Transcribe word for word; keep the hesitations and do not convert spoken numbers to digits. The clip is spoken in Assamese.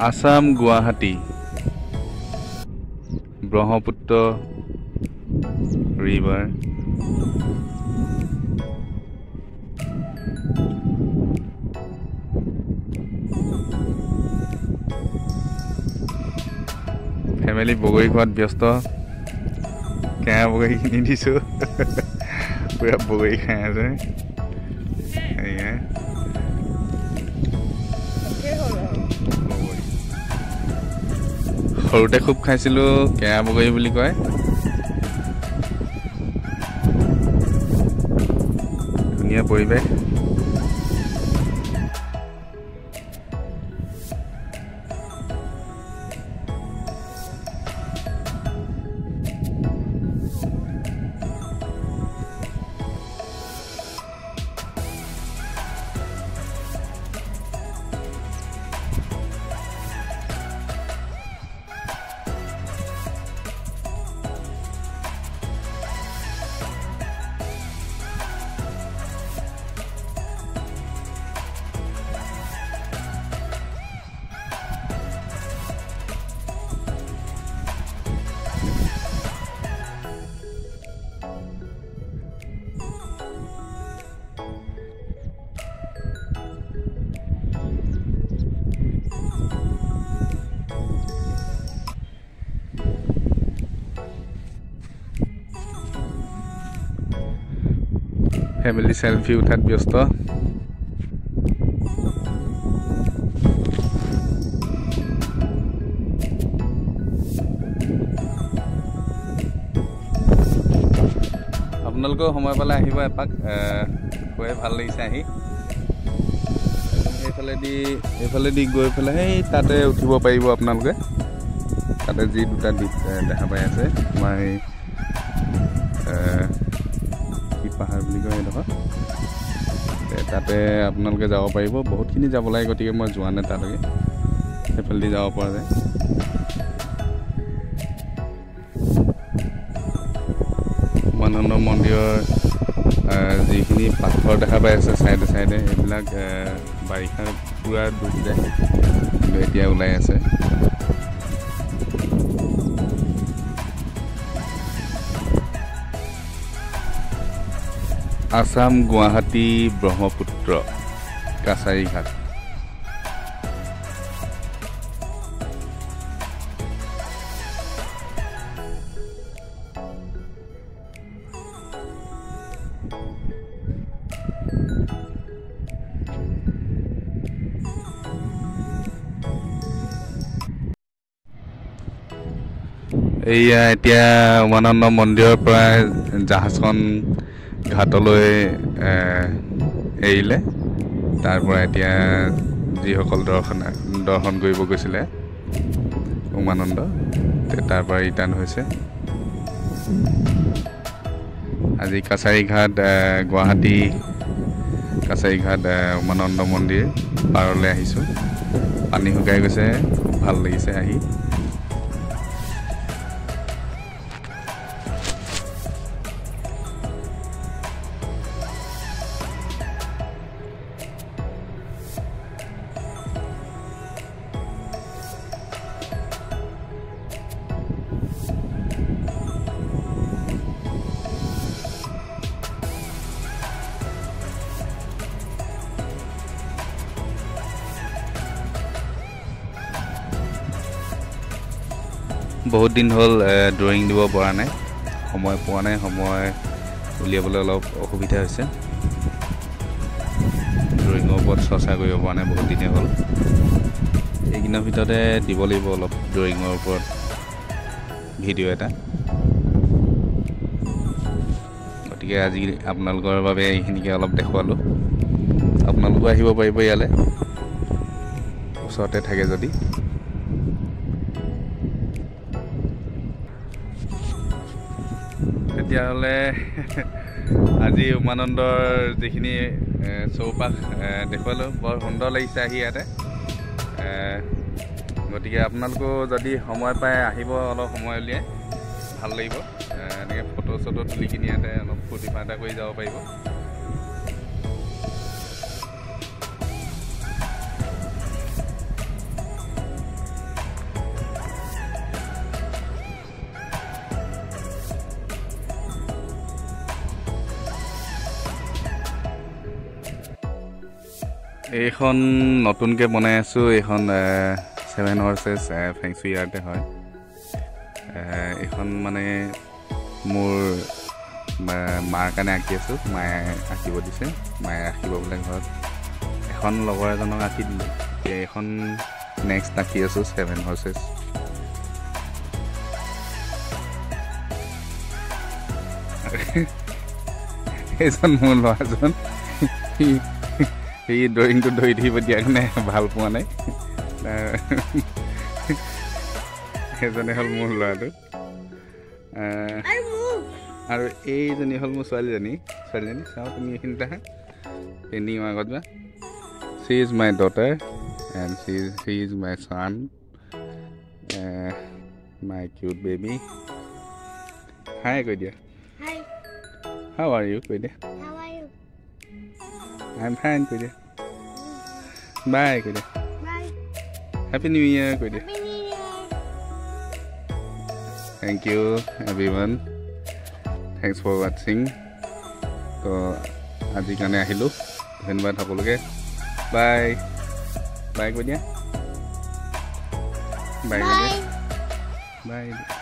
আসাম গুৱাহাটী ব্ৰহ্মপুত্ৰ ৰিভাৰ ফেমিলি বগৰী খোৱাত ব্যস্ত কেঁচা বগৰী কিনি দিছোঁ পুৰা বগৰী খাই আছে সৰুতে খুব খাইছিলোঁ কেঁচা বগৰী বুলি কয় ধুনীয়া পৰিৱেশ ফেমিলি সেলফি উঠাত ব্যস্ত আপোনালোকেও সময় পালে আহিব এপাক খুবেই ভাল লাগিছে আহি এইফালেদি এইফালেদি গৈ পেলাই সেই তাতে উঠিব পাৰিব আপোনালোকে তাতে যি দুটা দ্বীপ দেখা পাই আছে তোমাৰ এই পাহাৰ বুলি কয় এডোখৰ তাতে আপোনালোকে যাব পাৰিব বহুতখিনি যাব লাগে গতিকে মই যোৱা নাই তালৈকে সেইফালেদি যাব পৰা যায় উমানন্দ মন্দিৰৰ যিখিনি পাথৰ দেখা পাই আছে চাইডে চাইডে সেইবিলাক বাৰিষা পুৰা ডুব যায় কিন্তু এতিয়া ওলাই আছে আসাম গুৱাহাটী ব্ৰহ্মপুত্ৰ কাছাৰীঘাট এইয়া এতিয়া উমানন্দ মন্দিৰৰ পৰা জাহাজখন ঘাটলৈ এৰিলে তাৰ পৰা এতিয়া যিসকল দৰ্শন দৰ্শন কৰিব গৈছিলে উমানন্দ তাৰ পৰা ৰিটাৰ্ণ হৈছে আজি কাছাৰীঘাট গুৱাহাটী কাছাৰীঘাট উমানন্দ মন্দিৰ পাৰলৈ আহিছোঁ পানী শুকাই গৈছে ভাল লাগিছে আহি বহুত দিন হ'ল ড্ৰয়িং দিব পৰা নাই সময় পোৱা নাই সময় উলিয়াবলৈ অলপ অসুবিধা হৈছে ড্ৰয়িঙৰ ওপৰত চৰ্চা কৰিব পৰা নাই বহুত দিনে হ'ল এইদিনৰ ভিতৰতে দিব লাগিব অলপ ড্ৰয়িঙৰ ওপৰত ভিডিঅ' এটা গতিকে আজি আপোনালোকৰ বাবে এইখিনিকে অলপ দেখুৱালোঁ আপোনালোকো আহিব পাৰিব ইয়ালৈ ওচৰতে থাকে যদি তেতিয়াহ'লে আজি উমানন্দৰ যিখিনি চৌপাশ দেখুৱালোঁ বৰ সুন্দৰ লাগিছে আহি ইয়াতে গতিকে আপোনালোকো যদি সময় পায় আহিব অলপ সময় উলিয়াই ভাল লাগিব এনেকৈ ফটো চটো তুলি কিনি ইয়াতে অলপ ফূৰ্তি ফাৰ্তা কৰি যাব পাৰিব এইখন নতুনকৈ বনাই আছোঁ। এইখন ছেভেন হৰ্চেছ ফেংচুই ইয়াতে হয়। এইখন মানে মোৰ মাৰ কাৰণে আঁকি আছোঁ। মায়ে আঁকিব দিছে, মায়ে আঁকিব বোলে ঘৰত। এখন লগৰ এজনক আঁকি দিলোঁ। এতিয়া এইখন নেক্সট আঁকি আছোঁ, ছেভেন হৰ্চেছ। এইজন মোৰ ল'ৰাজন, সি ড্ৰয়িংটো ধৰি থাকিব দিয়াৰ কাৰণে ভাল পোৱা নাই। সেইজনে হ'ল মোৰ ল'ৰাটো। আৰু এইজনী হ'ল মোৰ ছোৱালীজনী। ছোৱালীজনী চাওঁ তুমি এইখিনিতে আহা, পেইণ্টিং আগত যোৱা। She is my daughter and she is he is my son, my cute baby. Hi কৈ দিয়া। হাউ আৰ ইউ কৈ দিয়া। আই এম ফাইন কৈ দিয়া। বাই কৈ দিয়া। হেপী নিউ ইয়েৰ কৈ দিয়া। Thank you everyone, thanks for ৱাটছিং। তো আজিৰ কাৰণে আহিলোঁ, ধন্যবাদ সকলোকে। বাই বাই কৈ দিয়া। বাই কৈ দিয়া। বাই।